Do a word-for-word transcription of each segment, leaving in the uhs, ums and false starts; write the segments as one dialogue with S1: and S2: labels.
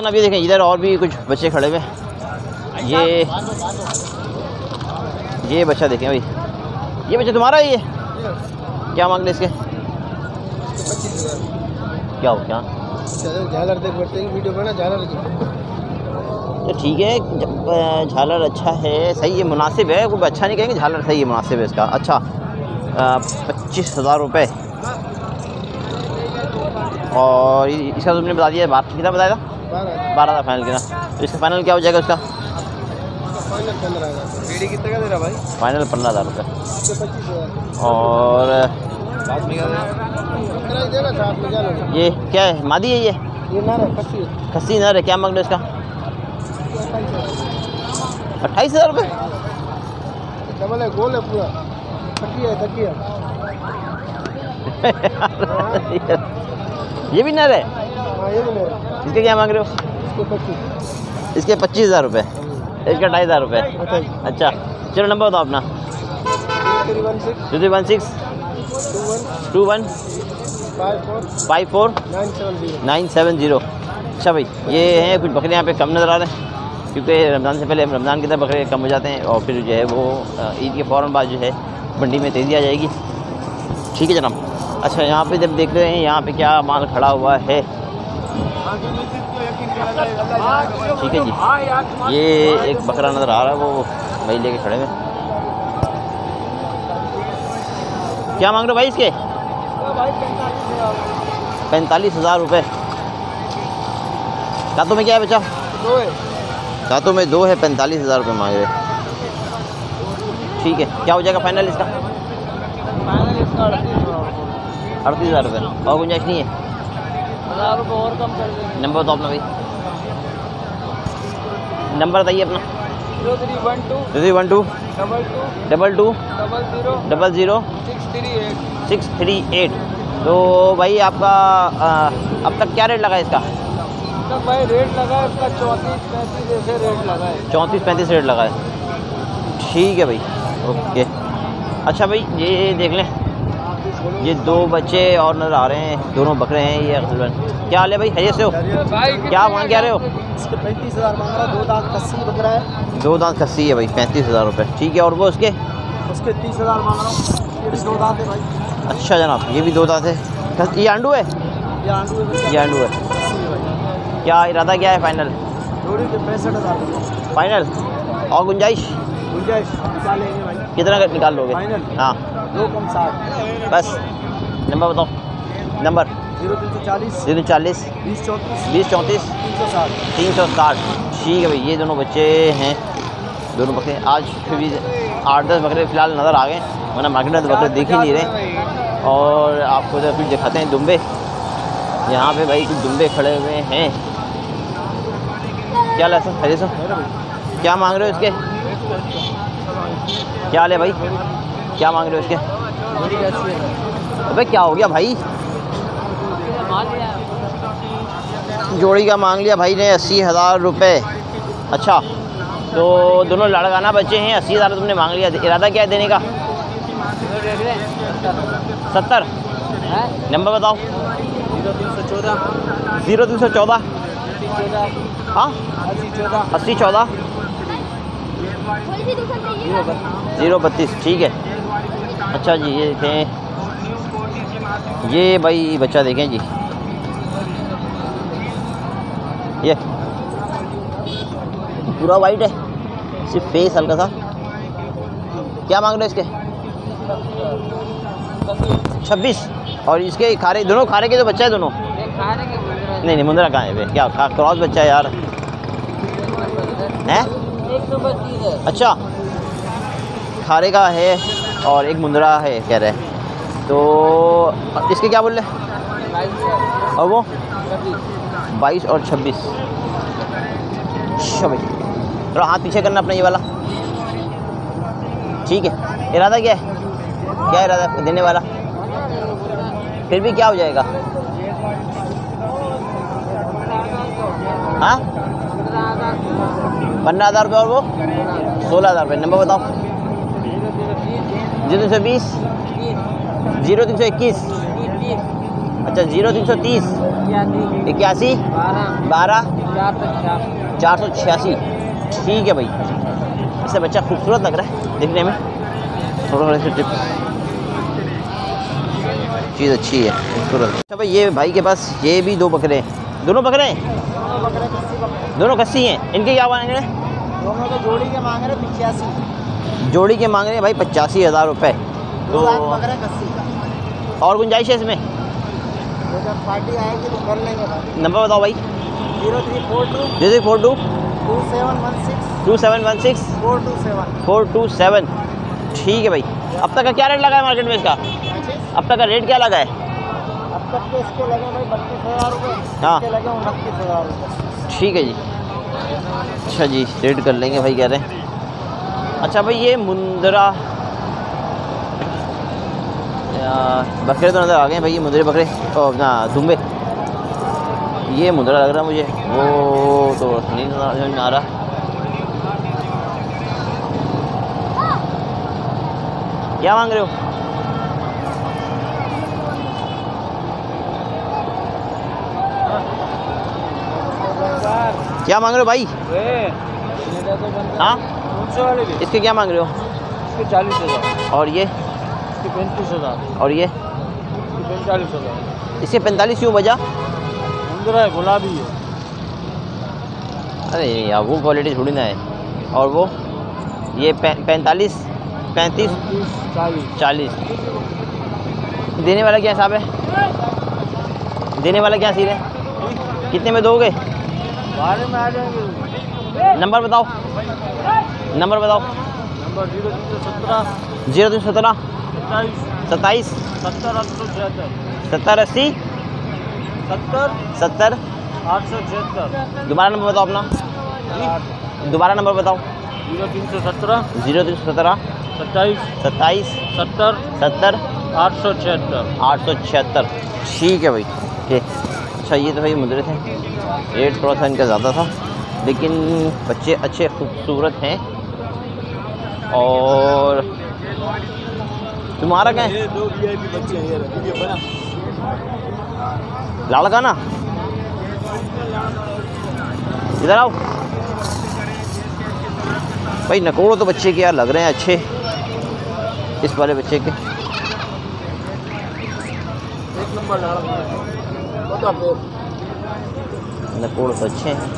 S1: जनाब ये देखें, इधर और भी कुछ बच्चे खड़े हुए। ये ये बच्चा देखें भाई, ये बच्चा तुम्हारा ही है? क्या मांग ले इसके? क्या हो क्या
S2: झालर देख बढ़ते हैं वीडियो बना झालर की।
S1: तो ठीक है, झालर अच्छा है, सही है, मुनासिब है, कोई अच्छा नहीं कहेंगे, झालर सही है, मुनासिब है इसका। अच्छा पच्चीस हज़ार रुपये। और इसका तुमने बता दिया, बात कितना बताया था? बारह हज़ार फाइनल कितना? तो इसका फाइनल क्या हो जाएगा उसका?
S2: फाइनल पंद्रह हज़ार। कितने का दे रहा भाई?
S1: फाइनल पंद्रह हज़ार रुपये।
S2: पच्चीस हज़ार।
S1: और
S2: साथ में क्या देना? साथ में क्या लोगे?
S1: ये क्या है, मादी है ये?
S2: ये नर है, खस्सी है।
S1: खस्सी नर है, क्या मांग लो इसका? अट्ठाईस हज़ार रुपये।
S2: डबल है, गोल है पूरा, तकिया है तकिया।
S1: ये भी नर है?
S2: हाँ ये भी नर है।
S1: इसके क्या मांग रहे हो?
S2: इसके पच्चीस।
S1: इसके पच्चीस हज़ार रुपये, इसका ढाई हज़ार रुपये। अच्छा चलो नंबर बताओ अपना। Two three one six two one five four nine seven zero. अच्छा भाई, ये हैं कुछ बकरे यहाँ पे कम नज़र आ रहे हैं, क्योंकि रमज़ान से पहले रमज़ान की तरह बकरे कम हो जाते हैं, और फिर जो है वो ईद के फ़ौरन बाद जो है मंडी में तेज़ी आ जाएगी। ठीक है जनाब। अच्छा यहाँ पे जब देख रहे हैं यहाँ पे क्या माल खड़ा हुआ है। ठीक है जी, ये एक बकरा नज़र आ रहा है, वो भाई लेके खड़े हैं। क्या मांग रहे हो भाई इसके? पैंतालीस हज़ार रुपये। दांतों में क्या है बच्चा?
S2: दो है।
S1: दांतों में दो है, पैंतालीस हज़ार रुपये मांग रहे। ठीक है, क्या हो जाएगा फाइनल इसका?
S2: फाइनल इसका
S1: अड़तीस हज़ार रुपये। और गुंजाइश नहीं है?
S2: हज़ार रुपये और कम कर देंगे।
S1: नंबर बताओ अपना भाई, नंबर बताइए अपना।
S2: Zero three one two
S1: three one two
S2: double two
S1: double two
S2: double zero
S1: double zero
S2: six three eight
S1: six three eight. तो भाई आपका आ, अब तक क्या रेट लगा है इसका?
S2: तक भाई रेट लगा है इसका चौंतीस पैंतीस ऐसे रेट लगा है।
S1: चौंतीस पैंतीस रेट लगा है। ठीक है भाई, ओके। अच्छा भाई ये देख लें, ये दो बच्चे और नज़र आ रहे हैं, दोनों बकरे हैं ये अक्सर। क्या हाल है भाई, खैरियत से हो? क्या मांग क्या रहे हो?
S2: इसके पैंतीस हज़ार मांग रहा है, दो दांत खस्सी बकरा है।
S1: दो दांत खस्सी है भाई, पैंतीस हज़ार रुपये। ठीक है, और वो उसके?
S2: उसके तीस हज़ार मांग रहा हूँ, ये भी दो दांत है भाई।
S1: अच्छा जनाब, ये भी दो दांत है। ये आंडू है?
S2: ये आंडू है।
S1: ये आंडू है। क्या इरादा क्या है फाइनल?
S2: जोड़ी के पैंसठ हज़ार
S1: फाइनल। और गुंजाइश?
S2: गुंजाइश निकालेंगे भाई।
S1: कितना का निकाल लोगे?
S2: फाइनल?
S1: हाँ
S2: दो कम साठ।
S1: बस। नंबर बताओ। नंबर?
S2: जीरो तीन सौ चालीस
S1: जीरो चालीस
S2: बीस चौंतीस
S1: बीस चौंतीस
S2: तीन सौ साठ
S1: तीन सौ साठ। ठीक है भाई, ये दोनों बच्चे हैं, दोनों बकरे। आज फिर भी आठ दस बकरे फ़िलहाल नज़र आ गए, वरना मार्केट में तो बकरे दिख ही नहीं रहे। और आपको तो फिर दिखाते हैं दुम्बे। यहाँ पे भाई कुछ दुम्बे खड़े हुए हैं। क्या ला सर, खरीद सर? क्या मांग रहे हो इसके? क्या ले भाई, क्या मांग रहे हो इसके? अबे क्या हो गया भाई? जोड़ी का मांग लिया भाई ने अस्सी हज़ार रुपये। अच्छा तो दोनों लड़काना बच्चे हैं, अस्सी हज़ार तुमने मांग लिया, इरादा क्या है देने का? सत्तर। नंबर बताओ।
S2: जीरो तीन सौ चौदह
S1: ज़ीरो तीन सौ चौदह हाँ अस्सी चौदह ज़ीरो बत्तीस। ठीक है। अच्छा जी, ये देखें, ये भाई बच्चा देखें जी, ये पूरा वाइट है, सिर्फ फेस हल्का सा। क्या मांग रहे हो इसके? छब्बीस। और इसके खारे, दोनों खारे के जो बच्चा है दोनों? नहीं नहीं, मुंदरा कहाँ है? क्या क्रॉस बच्चा है यार? हैं? अच्छा, खारे का है और एक मुंदरा है कह रहे हैं। तो इसके क्या बोल रहे? और वो बाईस और छब्बीस। अच्छा भाई, थोड़ा हाथ पीछे करना अपना ये वाला। ठीक है, इरादा क्या है? क्या इरादा देने वाला? फिर भी क्या हो जाएगा? हाँ, पंद्रह हज़ार रुपये और वो सोलह हज़ार रुपये। नंबर बताओ। जीरो तीन सौ बीस जीरो तीन सौ इक्कीस अच्छा जीरो तीन सौ तीस इक्यासी बारह चार सौ छियासी। ठीक है भाई, इससे बच्चा खूबसूरत लग रहा है देखने में, थोड़ा थोड़ा से टिप्स, चीज़ अच्छी है खूबसूरत। अच्छा भाई ये भाई के पास ये भी दो बकरे हैं, दोनों बकरे हैं, दोनों कस्सी हैं। इनके क्या मांग रहे हैं?
S2: दोनों के जोड़ी के मांग रहे पिचासी,
S1: जोड़ी के मांग रहे हैं भाई पचासी हज़ार रुपये। तो
S2: बकरे कस्सी का
S1: और गुंजाइश है इसमें?
S2: जब पार्टी आएगी तो कर लेंगे भाई।
S1: नंबर बताओ भाई।
S2: Zero three four two
S1: zero three four two
S2: two seven one six
S1: two seven one six
S2: four two seven
S1: four two seven. ठीक है भाई, अब तक का क्या रेट लगा है मार्केट में इसका? अब तक का रेट क्या लगा है?
S2: अब तक के इसके लगे भाई बत्तीस हज़ार रुपये,
S1: हाँ।
S2: इसके लगे उनतीस हज़ार रुपये।
S1: ठीक है जी, अच्छा जी रेट कर लेंगे भाई कह रहे हैं। अच्छा भाई ये मुंदरा बकरे तो नज़र आ गए भाई, ये मुंदरे बकरे और ना दुम्बे, ये मुंदरा लग रहा है मुझे, वो तो नहीं समझ में आ रहा। क्या मांग रहे हो? क्या मांग रहे हो भाई? हाँ इसके क्या मांग रहे हो?
S2: इसके चालीस हज़ार
S1: और ये
S2: इसके पैंतीस हज़ार
S1: और ये
S2: इसके पैंतालीस हज़ार।
S1: इसके पैंतालीस क्यों बजा?
S2: मुंदरा है, गुलाबी है।
S1: अरे यार वो क्वालिटी थोड़ी ना है। और वो ये पैंतालीस पैंतीस
S2: चालीस
S1: चालीस। देने वाला क्या हिसाब है? देने वाला क्या सीन है? कितने में दोगे?
S2: बारे में आ जाएंगे।
S1: नंबर बताओ, नंबर बताओ।
S2: नंबर जीरो तीन सौ सत्रह
S1: जीरो तीन सौ सत्रह
S2: सत्ताईस
S1: सत्ताईस
S2: सत्तर आठ सौ छिहत्तर
S1: सत्तर अस्सी
S2: सत्तर
S1: सत्तर
S2: आठ सौ छिहत्तर।
S1: दोबारा नंबर बताओ अपना, दोबारा नंबर बताओ।
S2: जीरो तीन सौ सत्रह
S1: जीरो तीन सौ सत्रह
S2: सत्ताईस
S1: सत्ताईस
S2: सत्तर
S1: सत्तर
S2: आठ सौ छिहत्तर।
S1: आठ सौ छिहत्तर। ठीक है भाई, ठीक। अच्छा ये तो भाई मुद्रे थे, रेट थोड़ा सा इनका ज़्यादा था, लेकिन बच्चे अच्छे खूबसूरत हैं। और तुम्हारा क्या है?
S2: दो वीआईपी बच्चे हैं, ये वीडियो बना।
S1: लाल का ना, इधर आओ भाई। नकोड़ो तो बच्चे के यार लग रहे हैं अच्छे, इस वाले बच्चे के।
S2: एक नंबर लाड़ा
S1: नकोड़ तो अच्छे हैं।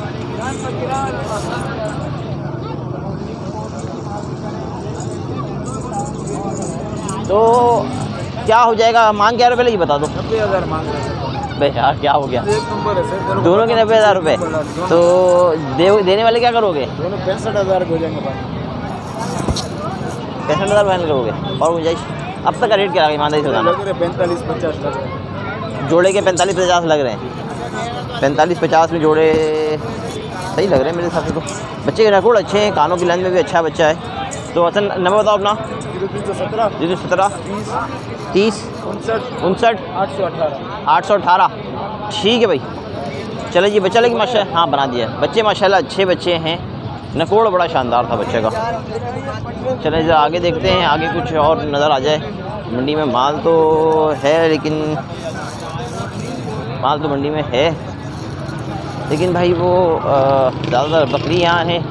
S1: तो क्या हो जाएगा? मांग क्या रुपये लगी बता दो।
S2: नब्बे हज़ार मांग रहे हैं।
S1: भाई यार क्या हो गया?
S2: एक नंबर है सर,
S1: दोनों के नब्बे हज़ार रुपये। तो दे, देने वाले क्या करोगे?
S2: दोनों पैंसठ हज़ार हो जाएंगे भाई।
S1: पैंसठ हज़ार फाइनल करोगे? और गुंजाइश अब तक का रेट क्या लगा ईमानदारी से बताना?
S2: लग रहे पैंतालीस पचास लग रहे हैं।
S1: जोड़े के पैंतालीस पचास लग रहे हैं। पैंतालीस पचास में जोड़े सही लग रहे हैं मेरे हिसाब से। तो बच्चे के नकोड़ अच्छे हैं, कानों की लेंथ में भी अच्छा बच्चा है। तो अच्छा नंबर बताओ अपना।
S2: जीरो तीन सौ सत्रह
S1: जीरो सत्रह तीस
S2: उनसठ
S1: उनसठ
S2: आठ सौ अठारह
S1: आठ सौ अठारह। ठीक है भाई, चलो जी बच्चा लेकिन माशा हाँ बना दिया। बच्चे माशाल्लाह अच्छे बच्चे हैं, नकोड़ बड़ा शानदार था बच्चे का। चले जरा आगे देखते हैं, आगे कुछ और नज़र आ जाए। मंडी में माल तो है, लेकिन माल तो मंडी में है, लेकिन भाई वो ज़्यादातर बकरी यहाँ है।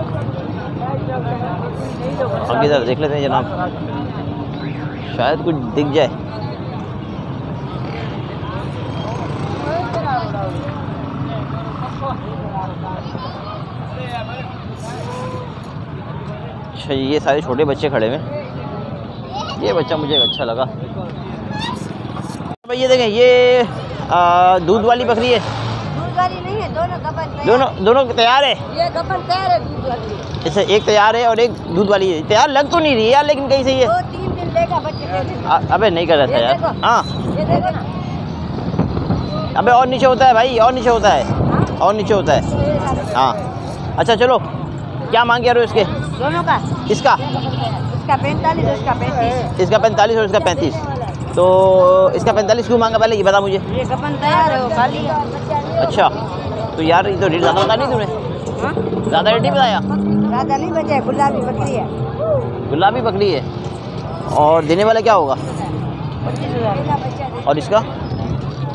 S1: आगे ज़रा देख लेते हैं जनाब, शायद कुछ दिख जाए। अच्छा ये सारे छोटे बच्चे खड़े हुए, ये बच्चा मुझे अच्छा लगा भाई। ये देखें, ये दूध वाली बकरी है।
S3: दूध वाली नहीं है, दोनों गबन तैयार।
S1: दोनों दोनों तैयार है।
S3: ये गबन तैयार है दूध वाली।
S1: अच्छा एक तैयार है और एक दूध वाली है। तैयार लग तो नहीं रही है यार, लेकिन कहीं से ये
S3: दो तीन दिन लेगा बच्चे के दिन।
S1: आ, अबे नहीं कर रहा था
S3: ये
S1: यार।
S3: देखो।
S1: हाँ
S3: ये देखो ना।
S1: अबे और नीचे होता है भाई, और नीचे होता है,
S3: हाँ?
S1: और नीचे होता है। हाँ अच्छा चलो, क्या मांग रहे हो इसके?
S3: दोनों का।
S1: इसका
S3: इसका पैंतालीस, इसका पैंतीस।
S1: इसका पैंतालीस और इसका पैंतीस। तो इसका पैंतालीस क्यों मांगा पहले ये बता मुझे।
S3: ये गबन तैयार है, वो खाली है।
S1: अच्छा तो यार ये तो रेट ज़्यादा बता नहीं तूने,
S3: हाँ?
S1: ज़्यादा रेट नहीं बताया।
S3: राजा नहीं बचा है, गुलाबी बकरी है।
S1: गुलाबी बकरी है। और देने वाला क्या होगा?
S3: पच्चीस हज़ार।
S1: और इसका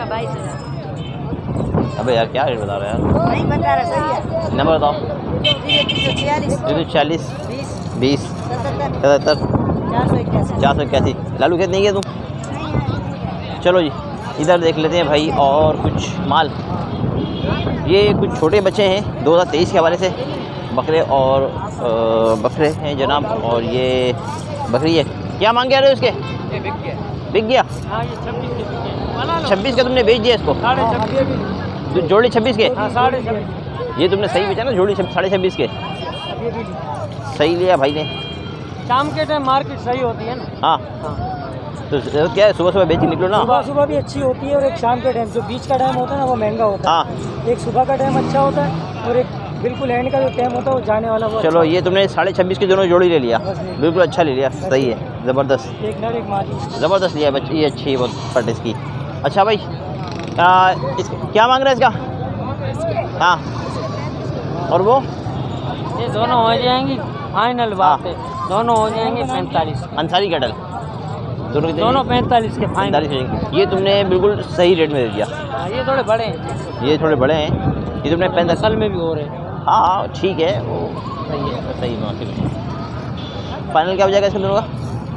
S3: बाईस हजार
S1: अबे यार क्या रेट बता रहा है यार?
S3: नहीं बता रहा, सही है।
S1: नंबर बताओ।
S3: छियालीस
S1: जीरो चालीस
S3: बीस
S1: बीस
S3: सतहत्तर
S1: सतहत्तर
S3: चार सौ इक्यासी
S1: चार सौ इक्यासी। लालू खेत नहीं है तू? चलो जी इधर देख लेते हैं भाई और कुछ माल। ये कुछ छोटे बच्चे हैं दो हज़ार तेईस के हवाले से, बकरे और अ, बकरे हैं जनाब। और ये बकरी है, क्या मांग रहे हो इसके?
S2: ये बिक गया।
S1: बिक गया?
S2: हाँ ये छब्बीस के बिक गए।
S1: छब्बीस का तुमने बेच दिया इसको?
S2: साढ़े छब्बीस।
S1: जो जोड़ी छब्बीस के?
S2: हाँ साढ़े छब्बीस।
S1: ये तुमने सही बेचा ना, जोड़ी छब- साढ़े छब्बीस के? सही लिया भाई ने।
S2: शाम के टाइम मार्केट सही होती है ना।
S1: हाँ तो क्या है, सुबह सुबह बेच के निकलो ना।
S2: सुबह सुबह भी अच्छी होती है और एक शाम के टाइम, जो बीच का टाइम होता है ना वो महंगा होता है।
S1: हाँ
S2: एक सुबह का टाइम अच्छा होता है और एक बिल्कुल एंड का जो टाइम होता है वो जाने वाला वो
S1: चलो
S2: अच्छा
S1: ये तुमने साढ़े छब्बीस की दोनों जोड़ी ले लिया,
S2: बस ये।
S1: बिल्कुल अच्छा ले लिया, सही है, ज़बरदस्त
S2: होता है। एक नर एक मादी।
S1: ज़बरदस्त लिया बच्ची, ये अच्छी है बहुत फट इसकी। अच्छा भाई आ, इस क्या मांग रहा है इसका? हाँ और वो
S2: ये दोनों हो जाएंगी फाइनल बात है, दोनों हो जाएंगे पैंतालीस।
S1: अंसारी कैटल दोनों कितने?
S2: दोनों पैंतालीस के फाइनल।
S1: पैंतालीस हो जाएंगे। ये तुमने बिल्कुल सही रेट में दे दिया।
S2: हाँ, ये थोड़े बड़े हैं,
S1: ये थोड़े बड़े हैं, ये तुमने पैंतालीस।
S2: नस्ल में भी हो रहे हैं।
S1: हाँ हाँ ठीक है, वो सही है, सही मुनासिब है। फाइनल क्या हो जाएगा इसके दोनों का?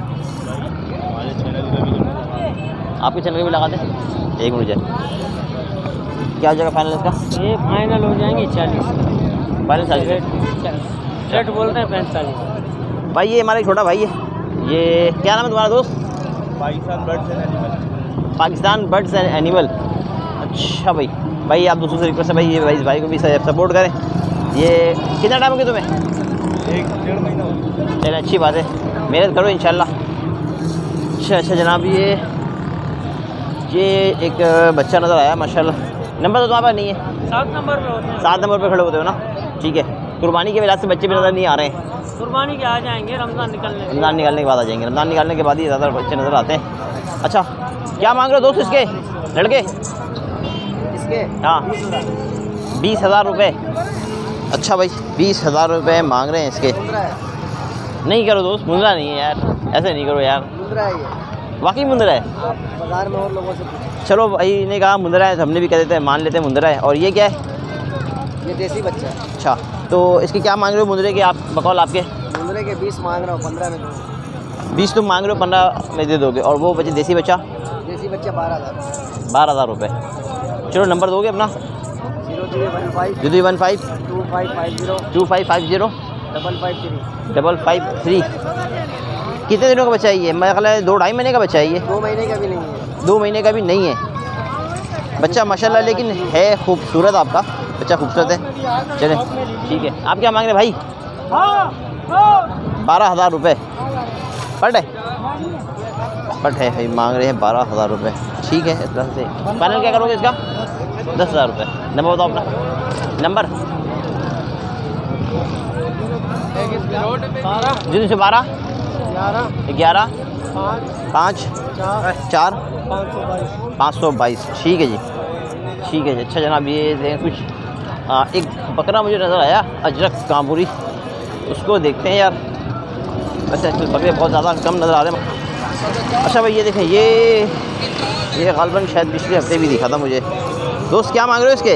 S1: आपके चैनल का भी लगा दें एक मिनट जाए। क्या हो जाएगा फाइनल इसका?
S2: ये फाइनल हो जाएंगे चालीस।
S1: फाइनल चालीस।
S2: रेट बोलते हैं पैंतालीस।
S1: भाई ये हमारा एक छोटा भाई है, ये क्या नाम है तुम्हारा दोस्त?
S2: Pakistan birds and animal.
S1: Pakistan birds and animal. अच्छा भाई, भाई आप दूसरों से रिक्वेस्ट है भाई, ये भाई इस भाई को भी सपोर्ट करें। ये कितना टाइम हो गया तुम्हें?
S2: एक डेढ़ महीना हो गया।
S1: चलो अच्छी बात है, मेहनत करो इंशाल्लाह। अच्छा अच्छा जनाब, ये ये एक बच्चा नज़र आया माशाल्लाह। नंबर तो तुम्हारे पास नहीं है?
S2: सात नंबर पे होते हैं।
S1: सात नंबर पे खड़े होते हो ना, ठीक है। कुर्बानी के वजह से बच्चे भी नज़र नहीं आ रहे हैं,
S2: कुर्बानी के आ जाएंगे रमज़ान निकलने के।
S1: रमज़ान निकालने के बाद आ जाएंगे, रमज़ान निकालने के बाद ही ज़्यादा बच्चे नज़र आते हैं। अच्छा क्या मांग रहे हो दोस्त इसके लड़के?
S2: इसके
S1: हाँ बीस हज़ार रुपये। अच्छा भाई बीस हज़ार रुपये मांग रहे हैं इसके। नहीं करो दोस्त, मुंदरा नहीं है यार, ऐसे नहीं करो यार।
S2: मुंदरा है ये,
S1: वाकई मुंदरा है?
S2: आप बाजार में और लोगों से पूछें।
S1: चलो भाई ने कहा मुंदरा है तो हमने भी कह देते हैं, मान लेते हैं मुंदरा है। और ये क्या है?
S2: ये देसी बच्चा है।
S1: अच्छा तो इसके क्या मांग रहे हो मुंदरे के आप, बकौल आपके?
S2: मुंदरे के बीस मांग रहा हूँ, पंद्रह में दूँ।
S1: बीस तुम मांग रहे हो, पंद्रह में दे दोगे। और वो बच्चे देसी बच्चा?
S2: देसी बच्चा बारह हज़ार।
S1: बारह हज़ार रुपये। चलो नंबर दोगे अपना?
S2: Zero zero one five
S1: zero one five
S2: two five five zero
S1: two five five zero
S2: double five three.
S1: Double five three. कितने दिनों का बच्चा है ये? मेरा ख्याल है दो ढाई महीने का बच्चा है ये।
S2: दो महीने का भी नहीं है।
S1: दो महीने का भी नहीं है बच्चा माशाल्लाह, लेकिन है खूबसूरत, आपका बच्चा खूबसूरत है। चले ठीक है। आप क्या मांग रहे भाई? बारह हज़ार रुपये पट है, पट है भाई, मांग रहे हैं बारह हज़ार रुपये। ठीक है, इस तरह से फाइनल क्या करोगे इसका? दस हज़ार रुपये। नंबर बताओ अपना। नंबर जिन से बारह
S2: ग्यारह
S1: ग्यारह
S2: पाँच
S1: पाँच
S2: चार
S1: चार
S2: पाँच सौ बाईस।
S1: पाँच सौ बाईस। ठीक है जी, ठीक है जी। अच्छा जनाब, ये देखें कुछ आ, एक बकरा मुझे नज़र आया अजरक कांबुरी, उसको देखते हैं यार। वैसे आजकल बकरे बहुत ज़्यादा कम नज़र आ रहे हैं। अच्छा भाई ये देखें, ये ये ग़ालिबन शायद पिछले हफ्ते भी दिखा था मुझे। दोस्त क्या मांग रहे हो इसके?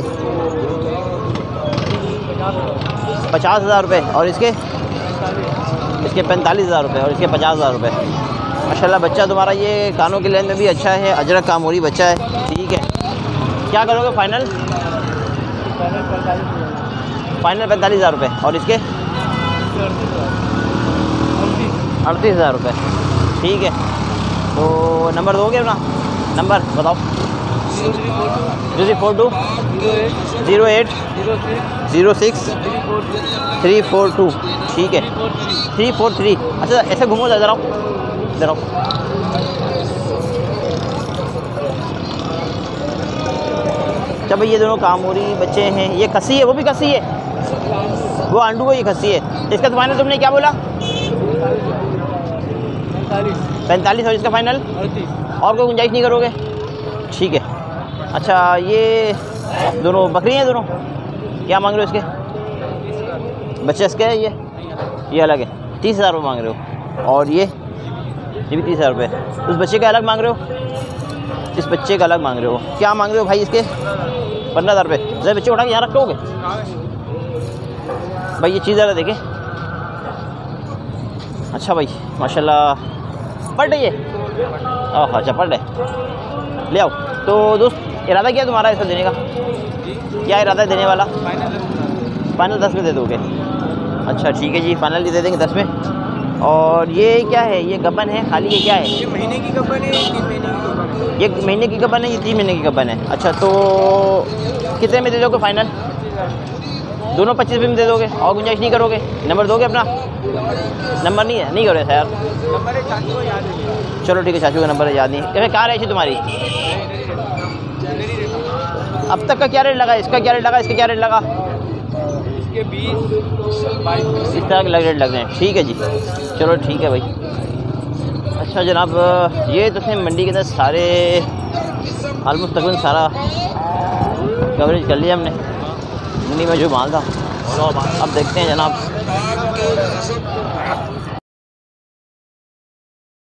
S1: पचास हज़ार रुपये। और इसके? इसके पैंतालीस हज़ार रुपये। और इसके पचास हज़ार रुपये। माशाल्लाह बच्चा तुम्हारा ये कानों के लेन में भी अच्छा है, अजरक कामोरी बच्चा है। ठीक है, क्या करोगे फाइनल? फाइनल पैंतालीस हज़ार रुपये। और इसके? अड़तीस हज़ार रुपये। ठीक है, तो नंबर दोगे अपना? नंबर बताओ। Zero four two zero eight zero six three four two. ठीक है, थ्री फोर थ्री। अच्छा ऐसे घूमो, इधर आओ, इधर आओ। अच्छा भाई ये दोनों कामोरी बच्चे हैं। ये खस्सी है, वो भी खस्सी है, वो आंडू है, ये खस्सी है। इसका तो फाइनल तुमने क्या बोला? पैंतालीस। और इसका फाइनल? और कोई गुंजाइश नहीं करोगे? ठीक है। अच्छा ये दोनों बकरी हैं दोनों, क्या मांग रहे हो इसके? बच्चे इसके है, ये ये अलग है, तीस हज़ार रुपये मांग रहे हो। और ये ये भी तीस हज़ार रुपये। उस बच्चे का अलग मांग रहे हो? इस बच्चे का अलग मांग रहे हो, क्या मांग रहे हो भाई इसके? पंद्रह हज़ार रुपये। जरा बच्चे उठा के यहाँ रखोगे भाई, ये चीज़ ज़रा देखें। अच्छा भाई माशाल्लाह, पढ़ रही है? ओह अच्छा पढ़ रहे, ले आओ। तो दोस्त इरादा क्या तुम्हारा इसको देने का? क्या इरादा है देने वाला? फाइनल दस में दे दोगे? अच्छा ठीक है जी, फाइनल दे देंगे दस में। और ये क्या है, ये गबन है खाली, ये क्या है?
S2: ये महीने की गबन है, तीन महीने की गबन है।
S1: ये महीने की गबन है, ये तीन महीने की गबन है। अच्छा तो कितने में दे दोगे फाइनल? दोनों पच्चीस में दे दोगे और गुंजाइश नहीं करोगे? नंबर दोगे अपना? नंबर नहीं है, नहीं करो यार।
S2: नंबर है चाचू को याद है।
S1: चलो ठीक है, चाचू का नंबर है, याद नहीं। कैसे कहाँ रही थी तुम्हारी? अब तक का क्या रेट लगा? इसका क्या रेट लगा? इसका क्या रेट लगा?
S2: इसके बीस बाईस
S1: इस तरह के रेट लग रहे हैं। ठीक है जी, चलो ठीक है भाई। अच्छा जनाब, ये तो थे मंडी के अंदर सारे ऑलमोस्ट तकरीबन सारा कवरेज कर लिया हमने मंडी में जो माल था। अब देखते हैं जनाब